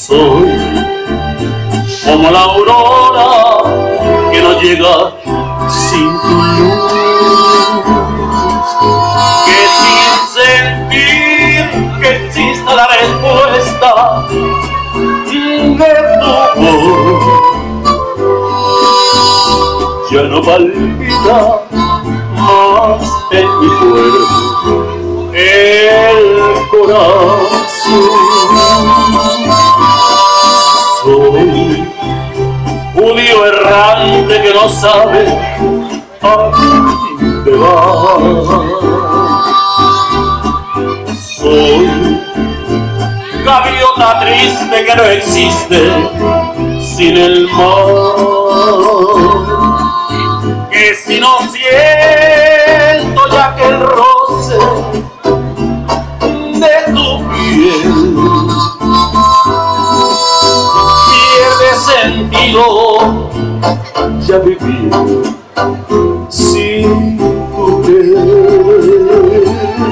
Soy como la aurora que no llega sin tu luz, que sin sentir que exista la respuesta de tu voz, ya no palpita más en mi cuerpo el corazón. Soy judío errante que no sabe a dónde va. Soy gaviota triste que no existe sin el mar, que si no siento ya que el roce de tu piel pierde sentido, ya viví sin tu querer.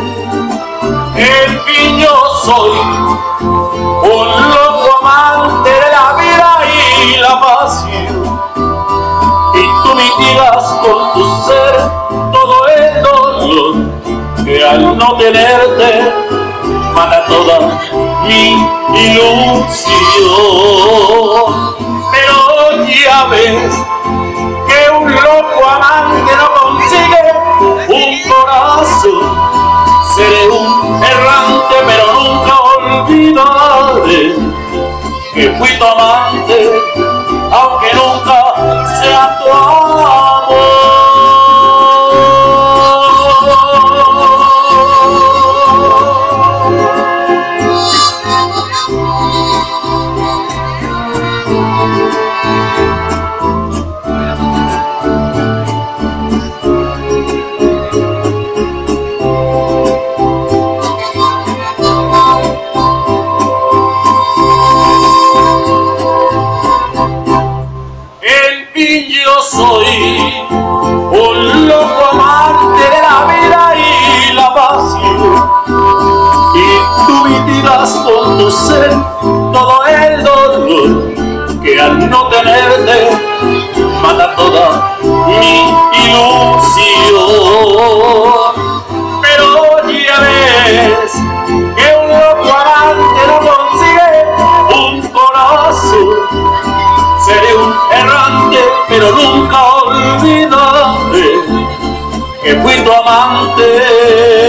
En fin, yo soy un loco amante de la vida y la pasión, y tú mitigas con tu ser todo el dolor que al no tenerte mata toda mi ilusión. Pero ya ves que un loco amante no consigue un corazón. Seré un errante pero nunca olvidaré que fui tu amante, aunque nunca sea tu amor. Yo soy un loco amante de la vida y la pasión, y tú mitigas con tu ser todo el dolor que al no tenerte mata toda mi ilusión. Pero ya ves que un loco amante no consigue un corazón. Seré un errante, pero nunca olvidaré que fui tu amante.